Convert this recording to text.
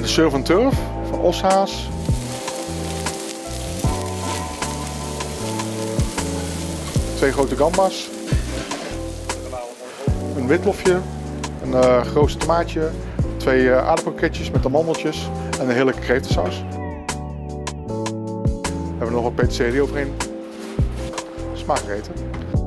De surf en turf van Oshaas. Twee grote gambas. Een witlofje. Een groot tomaatje. Twee aardappelketjes met amandeltjes. En een heerlijke kreeftensaus. We hebben nog wat peterselie overheen. Smakelijk eten.